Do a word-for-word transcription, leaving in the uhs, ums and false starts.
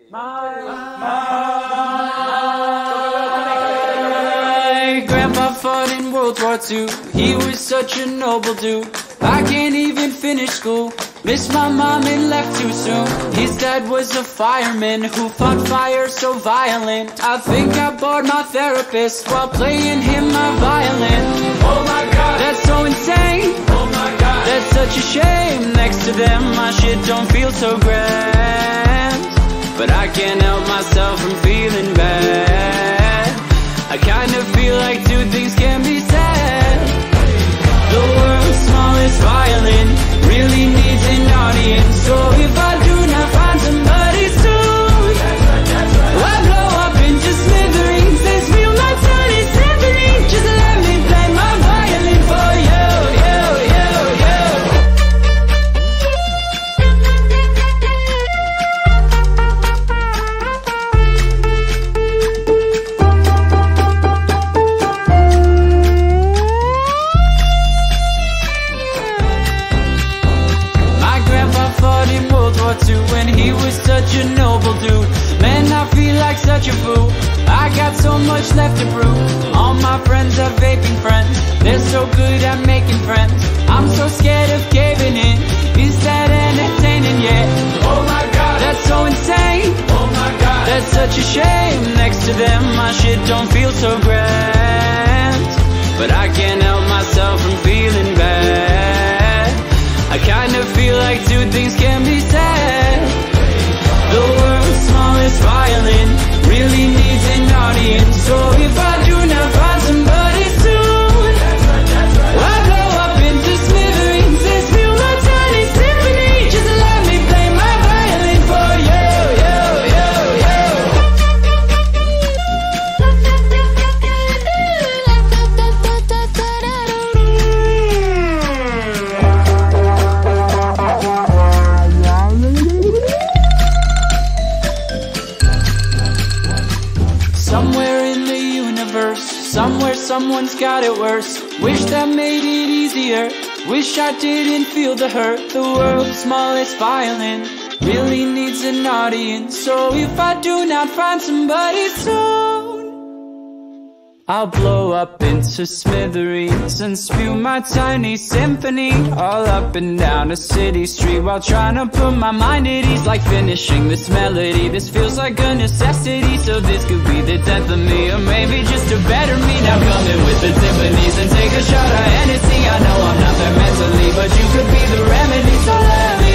My, my grandpa fought in World War Two. He was such a noble dude. I can't even finish school. Missed my mom and left too soon. His dad was a fireman who fought fire so violent. I think I bored my therapist while playing him my violin. Oh my god, that's so insane. Oh my god, that's such a shame. Next to them my shit don't feel so grand, but I can't help myself from feeling bad. I kinda feel like two things can be said. The world's smallest violin really needs an audience. So if I do not find somebody soon, I'll blow up into smithereens and spew my tiny symphony. Just let me play my violin for you, you, you, you. When he was such a noble dude, man, I feel like such a fool. I got so much left to prove. All my friends are vaping friends. They're so good at making friends. I'm so scared of caving in. Is that entertaining yet? Oh my god, that's so insane. Oh my god, that's such a shame. Next to them my shit don't feel so grand, but I can't help myself from feeling bad. I kinda feel like two things can be said. The world's smallest violin really needs an audience. So if I do not find somebody soon, I'll blow up into smithereens and spew my tiny symphony. Just let me play my violin for you, you, you, you. Somewhere in the universe, somewhere someone's got it worse. Wish that made it easier. Wish I didn't feel the hurt. The world's smallest violin really needs an audience. So if I do not find somebody soon, I'll blow up into smithereens and spew my tiny symphony all up and down a city street while trying to put my mind at ease. Like finishing this melody, this feels like a necessity. So this could be the death of me, or maybe just a better me. Now come in with the symphonies and take a shot of Hennessy. I know I'm not there mentally, but you could be the remedy. So let me